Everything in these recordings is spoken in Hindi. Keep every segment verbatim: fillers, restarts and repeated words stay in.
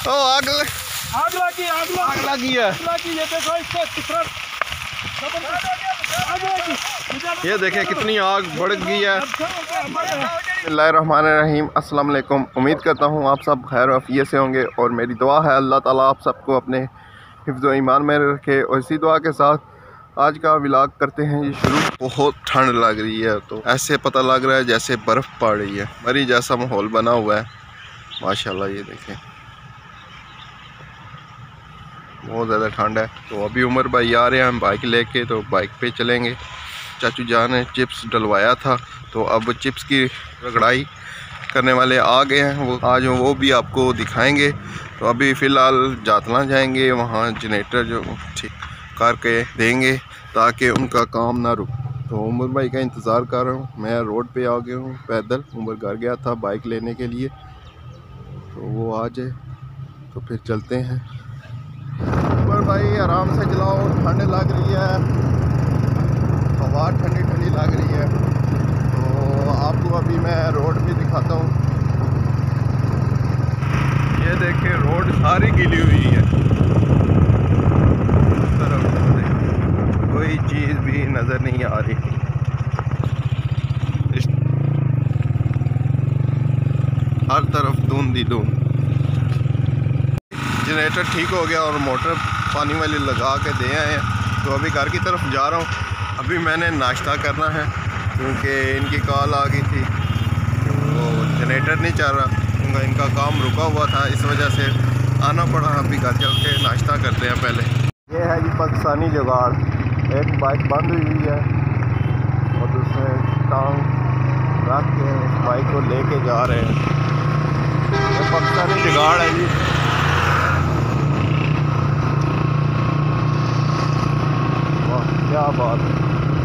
ओ आग ल... आग लगी आग लगी आग लगी है। लगी ये देखो इसको कितना ये देखें कितनी आग बढ़ गई है। बिस्मिल्लाहिर्रहमानिर्रहीम, अस्सलाम वालेकुम। उम्मीद करता हूँ आप सब खैर वफ़ियत से होंगे और मेरी दुआ है अल्लाह ताला आप सबको अपने हिफ्ज़ व ईमान में रखे। और इसी दुआ के साथ आज का व्लॉग करते हैं ये शुरू। बहुत ठंड लग रही है तो ऐसे पता लग रहा है जैसे बर्फ़ पड़ रही है, मरी जैसा माहौल बना हुआ है माशाल्लाह। ये देखें बहुत ज़्यादा ठंड है। तो अभी उमर भाई आ रहे हैं हम बाइक लेके, तो बाइक पे चलेंगे। चाचू जान ने चिप्स डलवाया था तो अब चिप्स की रगड़ाई करने वाले आ गए हैं, वो आज वो भी आपको दिखाएंगे। तो अभी फ़िलहाल जातला जाएंगे, वहाँ जनरेटर जो ठीक करके देंगे ताकि उनका काम ना रुक। तो उमर भाई का इंतज़ार कर रहा हूँ। मैं रोड पे आ गया हूँ पैदल। उमर घर गया था बाइक लेने के लिए, तो वो आ जाए तो फिर चलते हैं। उमर भाई आराम से चलाओ, ठंड लग रही है, हवा ठंडी ठंडी लग रही है। तो आपको अभी मैं रोड भी दिखाता हूँ। ये देखिए रोड सारी गीली हुई है, इस तरफ कोई चीज़ भी नज़र नहीं आ रही। हर तरफ धुंध ही धुंध। जनरेटर ठीक हो गया और मोटर पानी वाली लगा के दे आए हैं। तो अभी घर की तरफ जा रहा हूँ। अभी मैंने नाश्ता करना है क्योंकि इनकी कॉल आ गई थी, तो जनरेटर नहीं चल रहा क्योंकि इनका काम रुका हुआ था, इस वजह से आना पड़ा। अभी घर चल के नाश्ता करते हैं पहले। ये है जी पाकिस्तानी जुगाड़। एक बाइक बंद हुई है और दूसरे टांग रख के इस बाइक को लेके जा रहे हैं। ये पाकिस्तानी जुगाड़ है जी। वाह क्या बात है।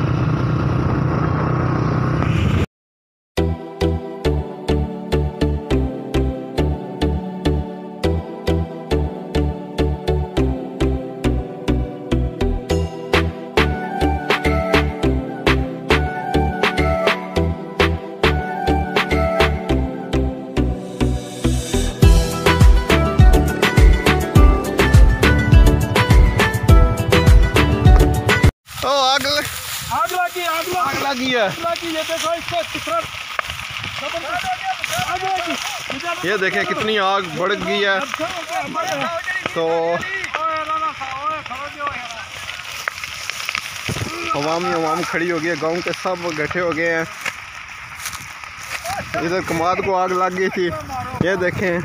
आग लगी आग लगी आग लगी है। लगी ये देखो इसको कितना आग लगी ये देखें कितनी आग बढ़ गई है। तो अवामी अवाम खड़ी हो गई है, गांव के सब इकट्ठे हो गए हैं। इधर कमाद को आग लग गई थी। ये देखें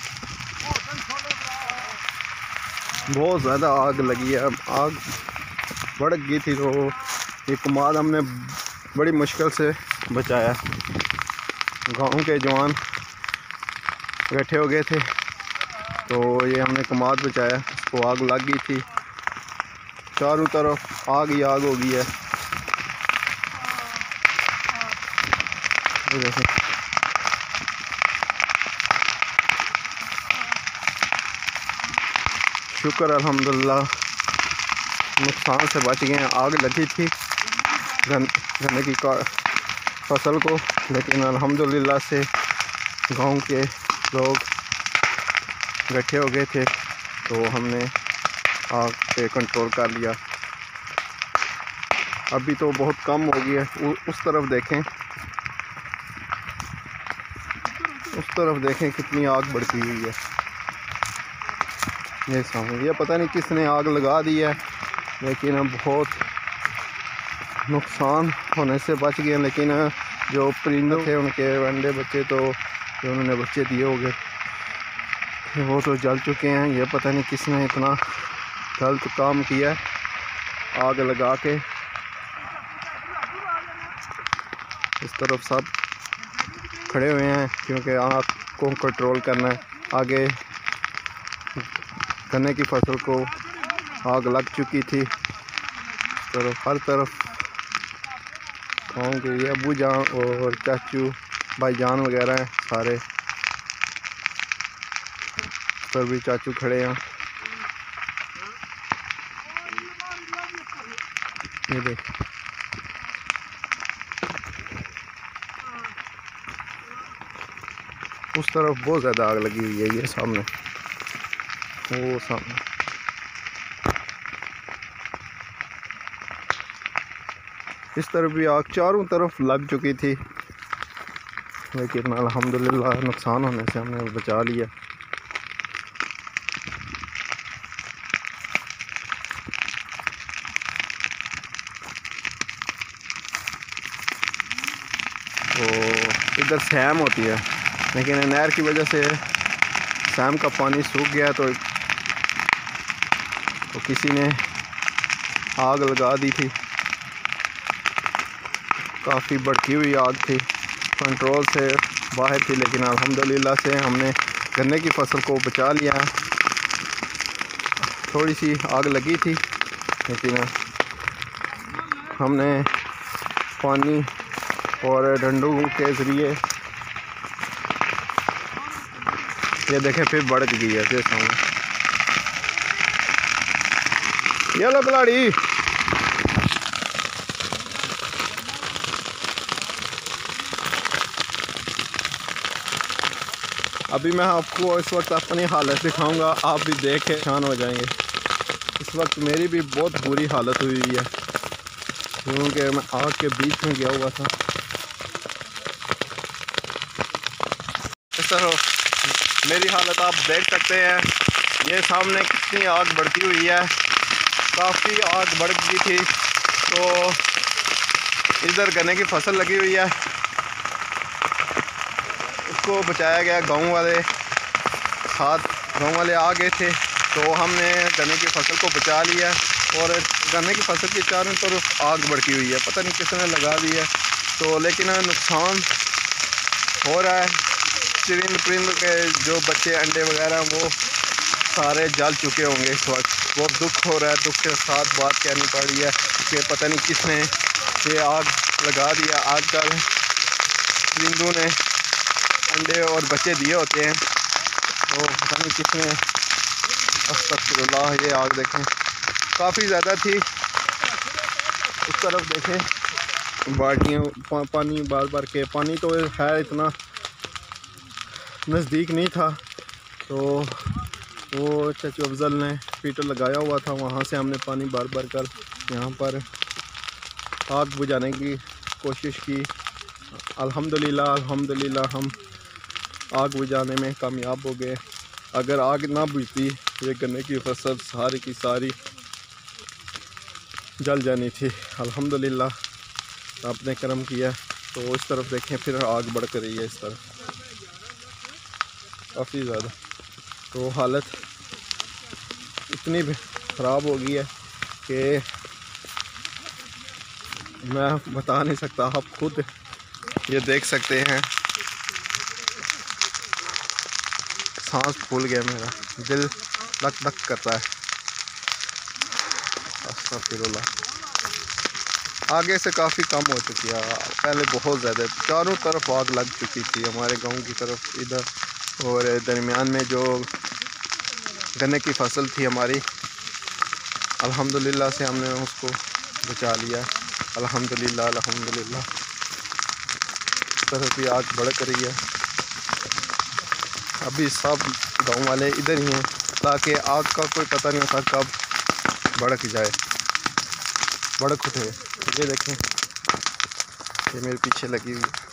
बहुत ज़्यादा आग लगी है, आग बढ़ गई थी। तो ये कमाद हमने बड़ी मुश्किल से बचाया। गांव के जवान इकट्ठे हो गए थे तो ये हमने कमाद बचाया। उसको आग लग गई थी, चारों तरफ आग ही आग हो गई है। ये देखें शुक्र अल्हम्दुलिल्लाह नुकसान से बच गए हैं। आग लगी थी गन्ने की फसल को, लेकिन अल्हम्दुलिल्लाह से गांव के लोग इकट्ठे हो गए थे तो हमने आग पे कंट्रोल कर लिया। अभी तो बहुत कम हो गई है। उस तरफ देखें, उस तरफ देखें कितनी आग बढ़ती हुई है। ये सामने ये पता नहीं किसने आग लगा दी है, लेकिन बहुत नुकसान होने से बच गए। लेकिन जो परिंदे थे उनके अंडे बच्चे, तो जो उन्होंने बच्चे दिए हो गए वो तो जल चुके हैं। ये पता नहीं किसने इतना गलत काम किया है आग लगा के। इस तरफ सब खड़े हुए हैं क्योंकि आग को कंट्रोल करना है। आगे गन्ने की फसल को आग लग चुकी थी। तरफ हर तरफ गाँव के ये अबू जान और चाचू भाईजान वगैरह हैं सारे। पर भी चाचू खड़े हैं। ये देख उस तरफ बहुत ज़्यादा आग लगी हुई है। ये सामने वो सामने इस तरफ भी आग चारों तरफ लग चुकी थी, लेकिन अल्हम्दुलिल्लाह नुकसान होने से हमने बचा लिया। तो इधर सैम होती है, लेकिन नहर की वजह से सैम का पानी सूख गया, तो, तो किसी ने आग लगा दी थी। काफ़ी भड़की हुई आग थी, कंट्रोल से बाहर थी, लेकिन अल्हम्दुलिल्लाह से हमने गन्ने की फसल को बचा लिया। थोड़ी सी आग लगी थी, लेकिन हमने पानी और डंडों के ज़रिए ये देखें फिर बढ़ गई है। फिर सामने ये लो खिलाड़ी, अभी मैं आपको इस वक्त अपनी हालत दिखाऊंगा, आप भी देख के परेशान हो जाएंगे। इस वक्त मेरी भी बहुत बुरी हालत हुई हुई है, क्योंकि मैं आग के बीच में गया हुआ था। इस तरह मेरी हालत आप देख सकते हैं। ये सामने कितनी आग बढ़ती हुई है, काफ़ी आग बढ़ गई थी। तो इधर गन्ने की फसल लगी हुई है, उसको बचाया गया। गांव वाले साथ गांव वाले आ गए थे, तो हमने गन्ने की फसल को बचा लिया। और गन्ने की फसल की चारों तरफ आग बढ़ती हुई है, पता नहीं किसने लगा दी है। तो लेकिन नुकसान हो रहा है। चरिंद परिंद के जो बच्चे अंडे वगैरह वो सारे जल चुके होंगे इस वक्त। बहुत दुख हो रहा है, दुख के साथ बात कहनी पड़ रही है कि पता नहीं किसने ये आग लगा दिया। आजकल परिंदों ने अंडे और बच्चे दिए होते हैं, तो पता नहीं किसने। अस्तगफिरुल्लाह, ये आग देखें काफ़ी ज़्यादा थी। उस तरफ देखें बाल्टियाँ पा, पानी बार बार के पानी तो है इतना नज़दीक नहीं था। तो वो चाचू अफजल ने हीटर लगाया हुआ था, वहाँ से हमने पानी बार बार कर यहाँ पर आग बुझाने की कोशिश की। अल्हम्दुलिल्लाह अल्हम्दुलिल्लाह हम आग बुझाने में कामयाब हो गए। अगर आग ना बुझती ये गन्ने की फसल सारी की सारी जल जानी थी। अल्हम्दुलिल्लाह आपने करम किया। तो इस तरफ देखें फिर आग बढ़ कर रही है इस तरफ काफ़ी ज़्यादा। तो हालत इतनी ख़राब हो गई है कि मैं बता नहीं सकता, आप खुद ये देख सकते हैं। सांस फूल गया, मेरा दिल धक धक करता है। अस्तगफिरुल्लाह। आगे से काफ़ी कम हो चुकी है, पहले बहुत ज़्यादा चारों तरफ आग लग चुकी थी हमारे गांव की तरफ इधर। और दरमियान में जो गन्ने की फसल थी हमारी, अल्हम्दुलिल्लाह से हमने उसको बचा लिया। अल्हम्दुलिल्लाह अल्हम्दुलिल्लाह। इस तरह की आग भड़क रही है। अभी सब गांव वाले इधर ही हैं, ताकि आग का कोई पता नहीं होता कब भड़क जाए, भड़क उठे। ये देखें, ये मेरे पीछे लगी हुई है।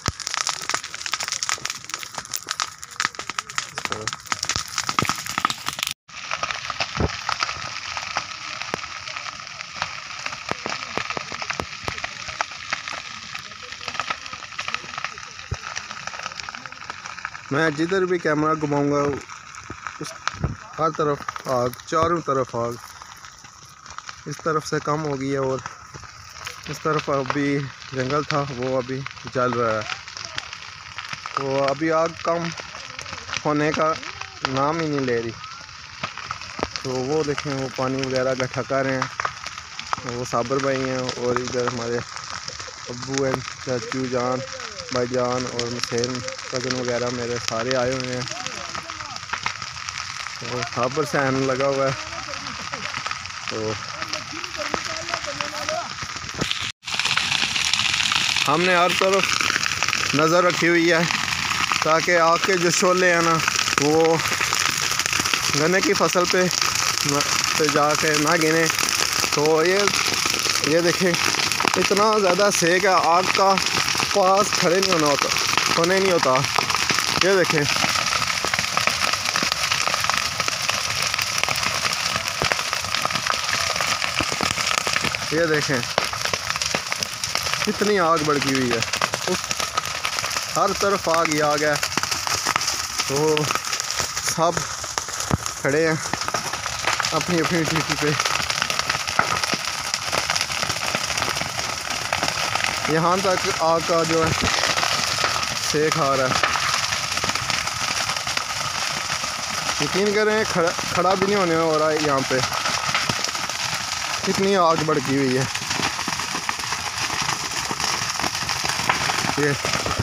मैं जिधर भी कैमरा घुमाऊंगा उस हर तरफ आग, चारों तरफ आग। इस तरफ से कम हो गई है, और इस तरफ अभी जंगल था वो अभी जल रहा है। तो अभी आग कम होने का नाम ही नहीं ले रही। तो वो देखें, वो पानी वगैरह इकट्ठा कर रहे हैं। वो साबर भाई हैं, और इधर हमारे अब्बू हैं, चाचू जान, भाईजान और मसेन कज़न वगैरह मेरे सारे आए हुए हैं। और साबर सहन लगा हुआ है। तो हमने हर तरफ नज़र रखी हुई है, ताकि आग के जो शोले हैं ना वो गन्ने की फसल पे पे जाके ना गिने। तो ये ये देखें इतना ज़्यादा सेक है, आग का पास खड़े नहीं होना होता होने नहीं होता। ये देखें ये देखें कितनी आग भड़की हुई है, उस हर तरफ आग ही आग है। तो सब खड़े हैं अपनी अपनी ड्यूटी पे। यहाँ तक आग का जो है सेक आ रहा है। यकीन करें खड़ा खड़ा भी नहीं होने हो रहा है। यहाँ पे कितनी आग भड़की हुई है। ये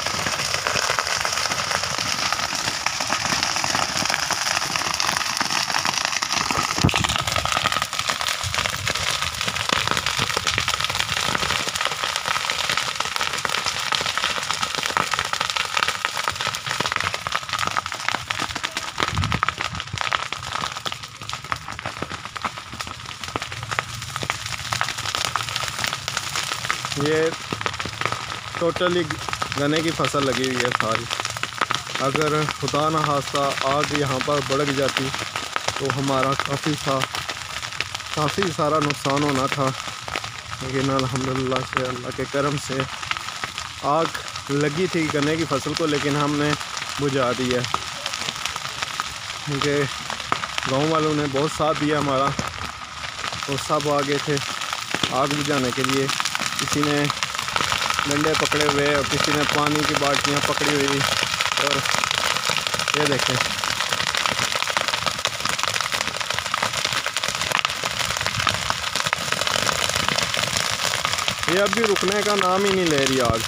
ये टोटली गन्ने की फसल लगी हुई है सारी। अगर खुदा न खास्ता आग यहाँ पर बढ़ जाती तो हमारा काफ़ी सा काफ़ी सारा नुकसान होना था। लेकिन अल्हम्दुलिल्लाह से अल्लाह के करम से आग लगी थी गन्ने की फसल को, लेकिन हमने बुझा दी है क्योंकि गाँव वालों ने बहुत साथ दिया हमारा। तो सब आगे थे आग बुझाने के लिए। किसी ने डंडे पकड़े हुए और किसी ने पानी की बाल्टियाँ पकड़ी हुई। और ये देखें ये अभी रुकने का नाम ही नहीं ले रही आग।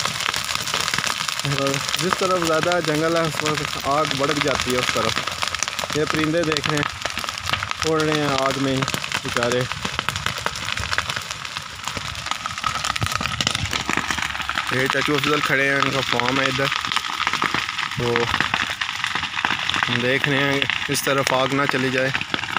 जिस तरफ ज़्यादा जंगल है उस तरफ आग बढ़ जाती है उस तरफ। ये परिंदे देख रहे हैं उड़ रहे हैं आग में ही बेचारे। ये चाचू अफजल खड़े हैं, इनका फार्म है इधर। तो हम देख रहे हैं इस तरफ आग ना चली जाए।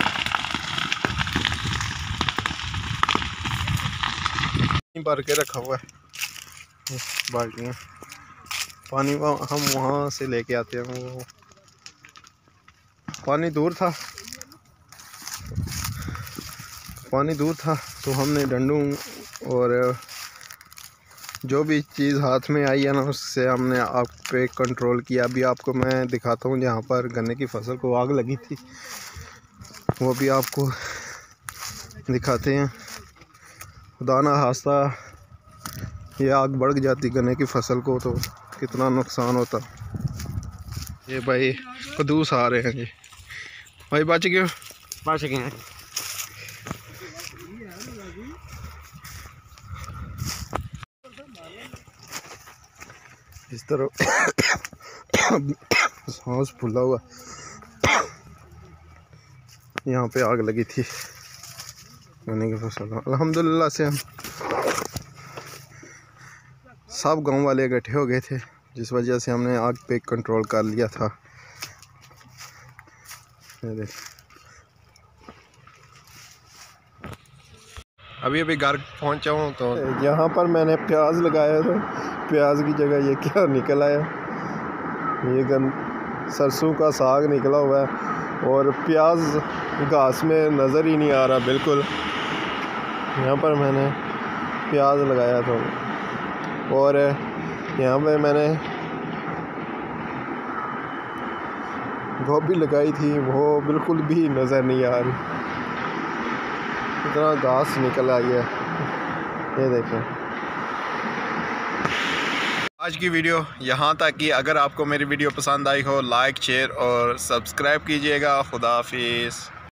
भर के रखा हुआ है बाल्टियाँ, पानी हम वहाँ से लेके आते हैं। वो पानी दूर था पानी दूर था तो हमने डंडू और जो भी चीज़ हाथ में आई है ना उससे हमने आग पे कंट्रोल किया। अभी आपको मैं दिखाता हूँ जहाँ पर गन्ने की फसल को आग लगी थी, वो भी आपको दिखाते हैं। खुदा ना खास्ता ये आग बढ़ जाती गन्ने की फसल को तो कितना नुकसान होता। ये भाई कदूस आ रहे हैं जी भाई, बच गए बच गए हैं। इस तरह सांस फूला हुआ यहाँ पे आग लगी थी गन्ने की फसल। अल्हम्दुलिल्लाह से हम सब गांव वाले इकट्ठे हो गए थे, जिस वजह से हमने आग पे कंट्रोल कर लिया था। अभी अभी घर पहुंचा हूँ तो यहाँ पर मैंने प्याज लगाया था, प्याज की जगह ये क्या निकल आया, ये गन सरसों का साग निकला हुआ है और प्याज घास में नज़र ही नहीं आ रहा बिल्कुल। यहाँ पर मैंने प्याज लगाया था और यहाँ पे मैंने गोभी लगाई थी, वो बिल्कुल भी नज़र नहीं आ रही, इतना घास निकल आई है। ये देखें आज की वीडियो यहाँ तक कि अगर आपको मेरी वीडियो पसंद आई हो लाइक शेयर और सब्सक्राइब कीजिएगा। खुदा हाफिज़।